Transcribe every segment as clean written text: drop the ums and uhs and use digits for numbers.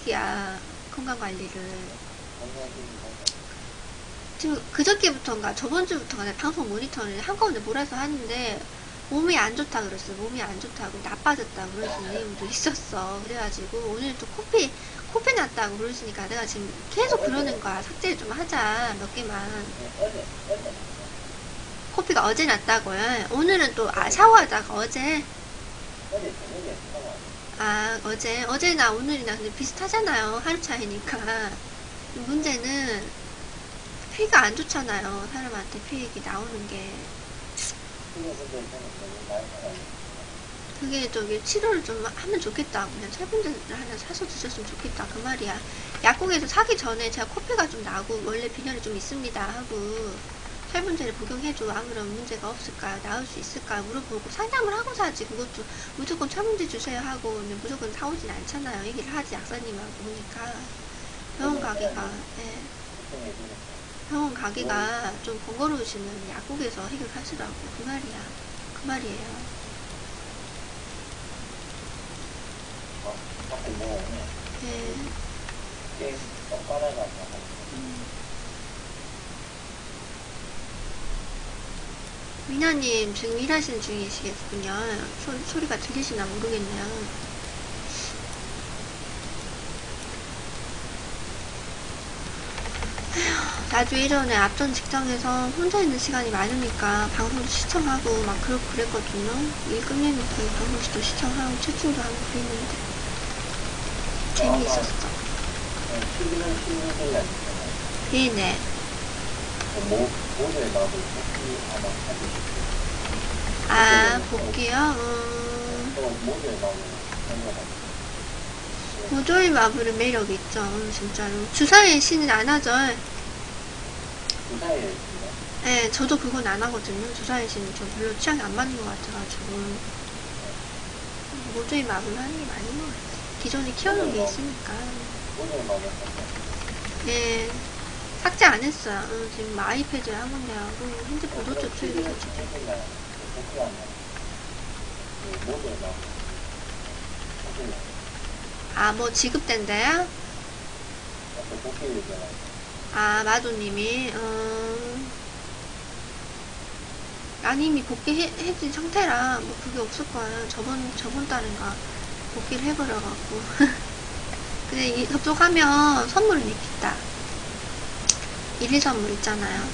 다이어트야, 건강관리를. 지금 그저께부터인가 저번주부터인가 내가 방송 모니터를 한꺼번에 몰아서 하는데 몸이 안 좋다 그랬어. 몸이 안 좋다고 나빠졌다고 그러시는 내용도 있었어. 그래가지고 오늘 또 코피 났다고 그러시니까 내가 지금 계속 그러는 거야. 삭제를 좀 하자, 몇 개만. 코피가 어제 났다고요. 오늘은 또 샤워하다가 어제 어제나 오늘이나 근데 비슷하잖아요. 하루 차이니까. 문제는 피가 안 좋잖아요. 사람한테 피가 나오는 게. 그게 저기 치료를 좀 하면 좋겠다. 그냥 철분제를 하나 사서 드셨으면 좋겠다. 그 말이야. 약국에서 사기 전에 제가 코피가 좀 나고 원래 빈혈이 좀 있습니다 하고 철분제를 복용해줘. 아무런 문제가 없을까? 나을 수 있을까? 물어보고 상담을 하고 사지. 그것도 무조건 철분제 주세요 하고 무조건 사오진 않잖아요. 얘기를 하지 약사님하고. 보니까 병원 가기가 병원 가기가 좀 번거로우시면 약국에서 해결하시라고. 그 말이야. 그 말이에요. 네. 미나님 지금 일하시는 중이시겠군요. 소리가 들리시나 모르겠네요. 나도 예전에 앞전 직장에서 혼자 있는 시간이 많으니까 방송도 시청하고 막 그랬거든요. 일 끝내놓고 방송도 시청하고 채팅도 하고 그랬는데 재미있었어. 네네. 복귀요? 모조의 마블은 매력있죠. 진짜로. 주사의 신은 안 하죠. 네, 저도 그건 안 하거든요. 주사의 신은 좀 별로 취향이 안 맞는 것 같아가지고. 모조의 마블 하는 게 맞는 것 같아요. 기존에 키워놓은 게 있으니까. 네, 삭제 안 했어요. 지금 아이패드에 한 건데 하고 핸드폰 노트 틀려가지고. 뭐 지급된대요? 마도님이 아니 이미 복귀해진 상태라 뭐 그게 없을 거예요. 저번 달인가 복귀를 해버려갖고. 근데 이 접속하면 선물은 있겠다. 1일 선물 있잖아요.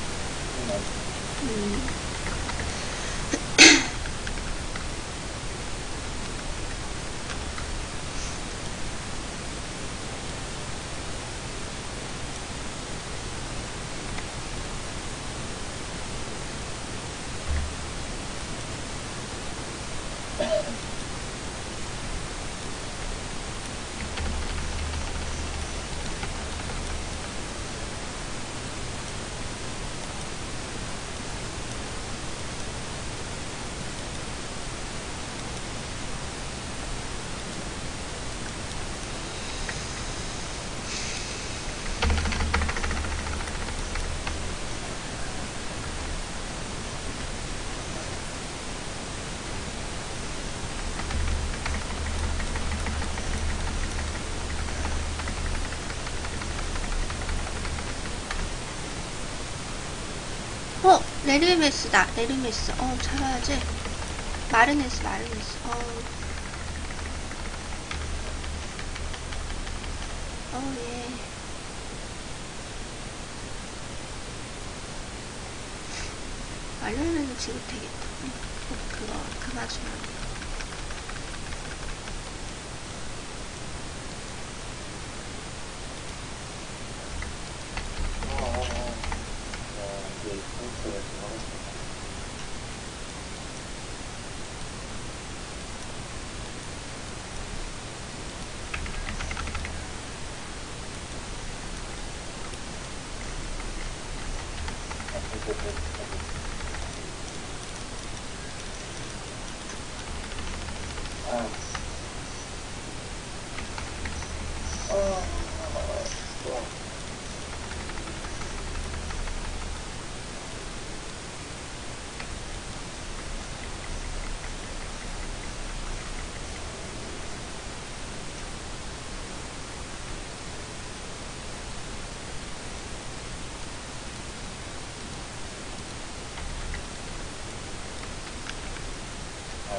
레르메스다. 레르메스. 잡아야지. 마르네스. 예. 말르면 지금 되겠다. 그거 맞으면.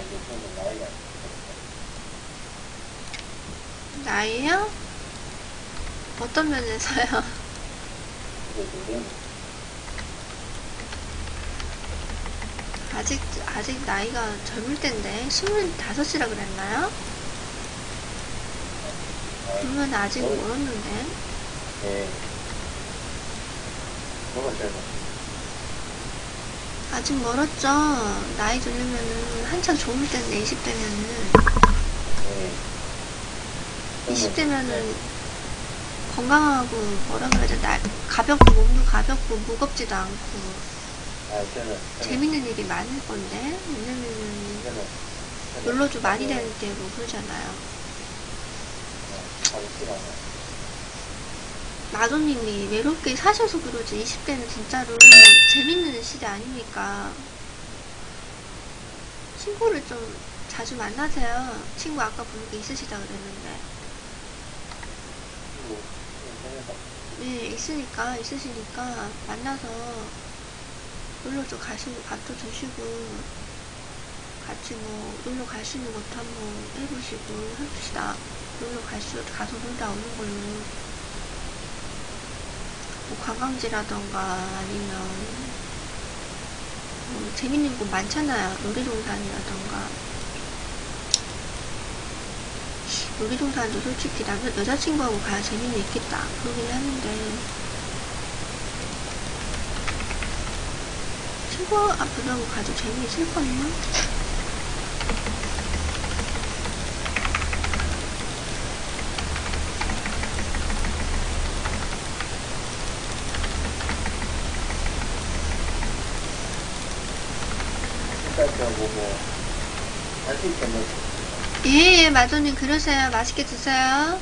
이제 저는 나이가 나이요? 어떤 면에서요? 이제 노래는 아직 나이가 젊을 텐데, 25이라 그랬나요? 그러면 아직 멀었는데. 네. 뭐가 젊어? 아직 멀었죠? 나이 들려면은 한창 좋을 텐데, 20대면은. 네. 20대면은 건강하고, 뭐라 그래야 돼, 가볍고, 몸도 가볍고, 무겁지도 않고, 저는 재밌는 일이 많을 건데, 왜냐면은, 저는 연로도 많이 될 때고 그러잖아요. 하기 싫어요. 마도님이 외롭게 사셔서 그러지, 20대는 진짜로 재밌는 시대 아닙니까? 친구를 좀 자주 만나세요. 친구 아까 보니까 있으시다 그랬는데. 그리고 생각보다 네, 있으시니까 만나서 놀러 좀 가시고, 밥도 드시고, 같이 뭐, 놀러 갈 수 있는 것도 한번 해보시고, 합시다. 가서 놀다 오는 걸로. 뭐 관광지라던가 아니면 뭐 재밌는 곳 많잖아요. 놀이동산이라던가. 놀이동산도 솔직히 여자친구하고 가야 재미는 있겠다 그러긴 하는데, 친구 앞으로 가도 재미있을걸요? 일단 보고 할수 있겠네. 예, 마도님 그러세요. 맛있게 드세요.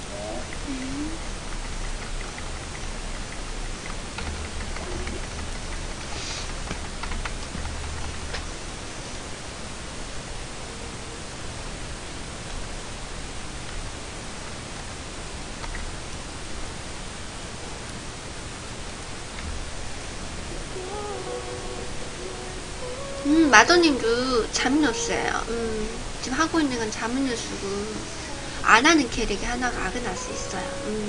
마도님도 자문뉴스예요. 지금 하고 있는 건 자문뉴스고, 안 하는 캐릭이 하나가 아그나스 있어요.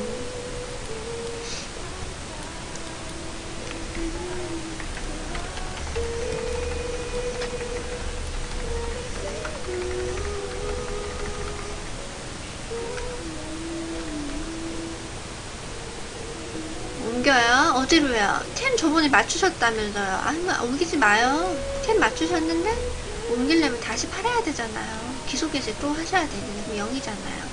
옮겨요? 어디로요? 템 저번에 맞추셨다면서요. 아, 옮기지 마요. 템 맞추셨는데 옮기려면 다시 팔아야 되잖아요. 기속해제 또 하셔야 되는데 그럼 0이잖아요.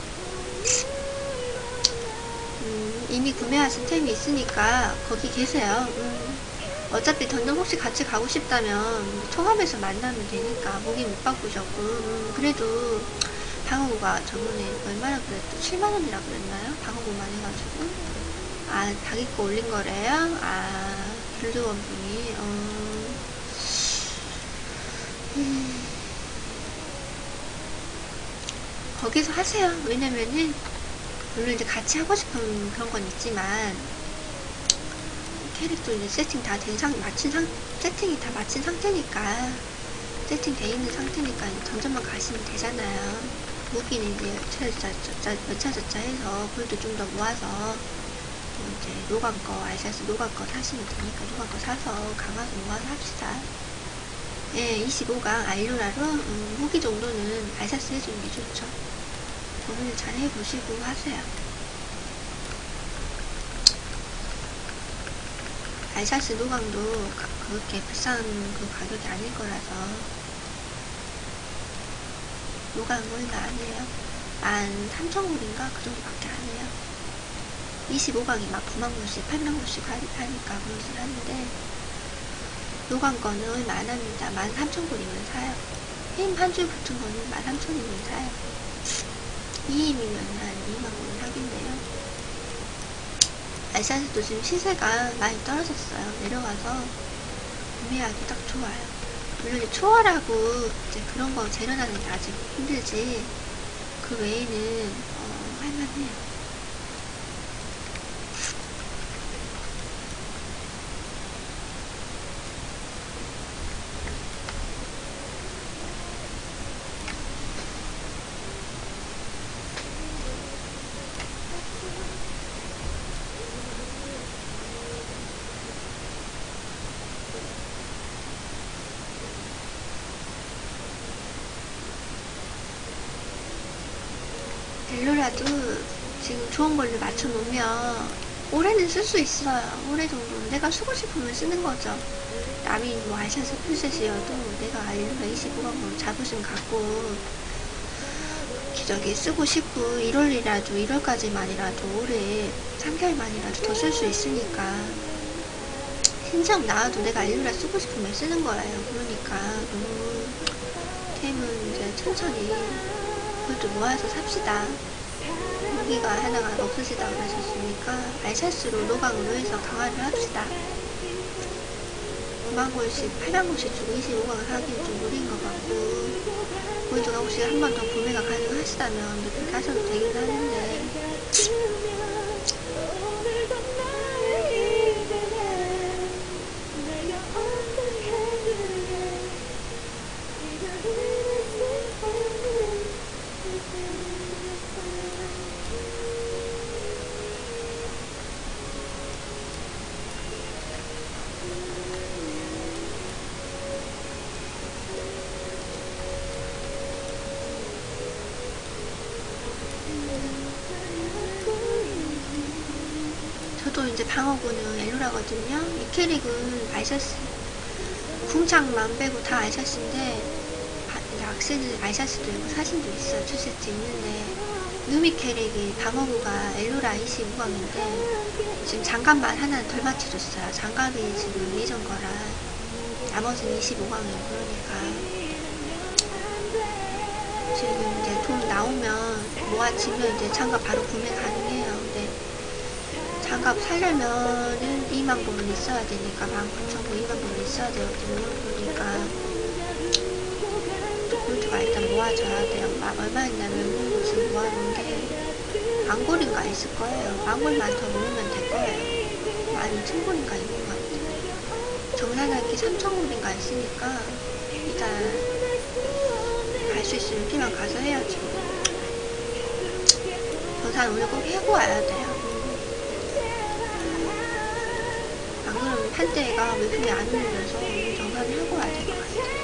이미 구매하신 템이 있으니까 거기 계세요. 어차피 던전 혹시 같이 가고 싶다면 통합해서 만나면 되니까 목이 못 바꾸셨고, 그래도 방어구가 저번에 얼마나 그랬죠? 7만원이라 그랬나요? 방어구만 해가지고. 아, 자기 거 올린 거래요? 아, 길드원 분이, 거기서 하세요. 왜냐면은, 물론 이제 같이 하고 싶은 그런 건 있지만, 캐릭터 이제 세팅이 다 마친 상태니까, 세팅돼 있는 상태니까, 이제 던전만 가시면 되잖아요. 무기는 이제 여차저차 해서 골드 좀 더 모아서, 이제 노간 거, 알사스 노간 거 사시면 되니까 노간 거 사서 강화도 모아서 합시다. 예, 25강 알료라로 무기 정도는 알사스 해주는 게 좋죠. 고민을 잘 해보시고 하세요. 알사스 노강도 그렇게 비싼 그 가격이 아닐 거라서. 노강 얼마 안 해요? 13,000골인가? 그 정도밖에 안 해요. 25강이 막 9만골씩, 8만골씩 하니까 그러긴 하는데, 노강 거는 얼마 안 합니다. 13,000골이면 사요. 힘 한 줄 붙은 거는 13,000이면 사요. 2힘이면 한 2만골은 하겠네요. 알사스도 지금 시세가 많이 떨어졌어요. 내려가서 구매하기 딱 좋아요. 물론 이제 초월하고 이제 그런 거 재련하는 게 아직 힘들지, 그 외에는 할만해요. 엘로라도 지금 좋은 걸로 맞춰 놓으면 올해는 쓸 수 있어요. 올해 정도는 내가 쓰고 싶으면 쓰는 거죠. 남이 뭐 아이셔츠 풀셋이어도 내가 엘로라 25광으로 자부심 갖고 기저귀 쓰고 싶고 1월까지만이라도 올해 3개월만이라도 더 쓸 수 있으니까 신청 나와도 내가 엘로라 쓰고 싶으면 쓰는 거예요. 그러니까 너무 템은 이제 천천히 그것도 모아서 삽시다. 여기가 하나가 없으시다고 그러셨으니까 알샷으로 노강으로 해서 강화를 합시다. 9만골씩 8만골씩 주고 25강을 하기엔 좀 무리인 것 같고 골드가 혹시 한 번 더 구매가 가능하시다면 그렇게 하셔도 되긴 하는데 저도 이제 방어구는 엘로라거든요. 이 캐릭은 아이셔츠 궁창만 빼고 다 아이셔츠인데 악세는 아이셔츠도 있고 사진도 있어요. 출시지 있는데 누미 캐릭이 방어구가 엘로라 25강인데 지금 장갑만 하나 덜 맞춰줬어요. 장갑이 지금 예전 거라 나머지는 25강이에요. 그러니까 지금 이제 돈 나오면 모아지면 이제 장갑 바로 구매 가능해요. 근데 장갑 사려면은 2만 볼은 있어야 되니까 19,000볼 2만 볼은 있어야 되거든요. 그러니까 골드가 일단 모아줘야 돼요. 얼마 있냐면 지금 모아놓은 게 만골인가 있을 거예요. 만골만 더 모으면 될 거예요. 12,000볼인가 있는 것 같아요. 정산할게 3,000골인가 있으니까 일단 갈 수 있으면 여기만 가서 해야죠. 정산 오늘 꼭 해고 와야 돼요. 안 그러면 판대가 물품이 안 올려서 오늘 정산을 하고 와야 될 것 같아요.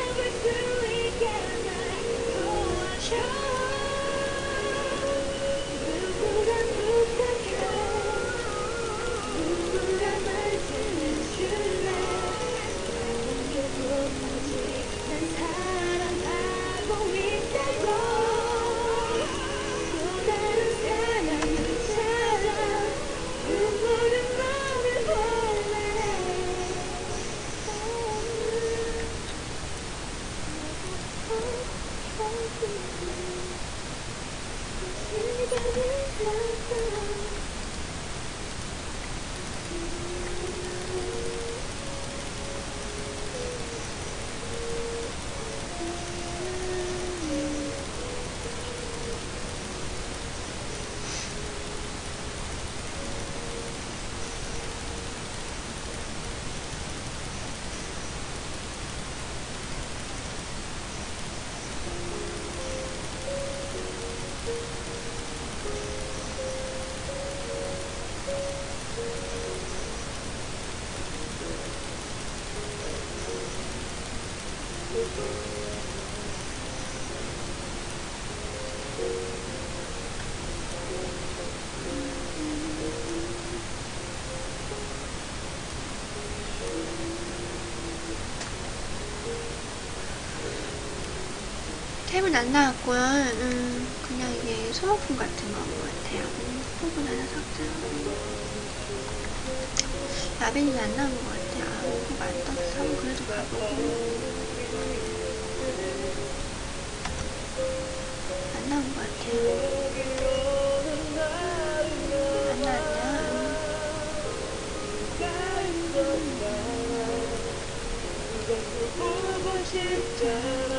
템은 안 나왔고요. 그냥 이게 소모품 같은 거인 것 같아요. 부분 하나 삭제하고 라벤이 안 나온 것 같아요. 오브가 안 떴어. 한번 그래도 가보고 안 나온 것 같아요. 안 나왔냐?